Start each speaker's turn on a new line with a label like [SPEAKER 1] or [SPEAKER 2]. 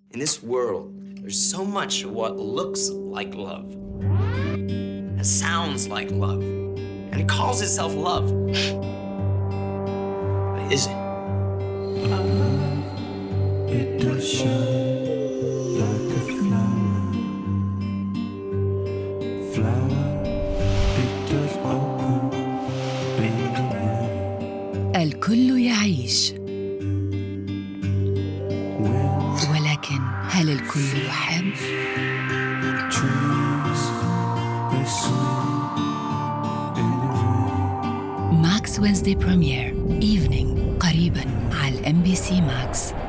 [SPEAKER 1] In this world, there's so much of what looks like love, that sounds like love, and it calls itself love. But it isn't.
[SPEAKER 2] It does shine like a flower. Flower, it does open, baby.
[SPEAKER 3] الكل يعيش، ولكن هل الكل يحب؟ ماكس وينزداي بريمير ايفنينج قريباً على MBC Max.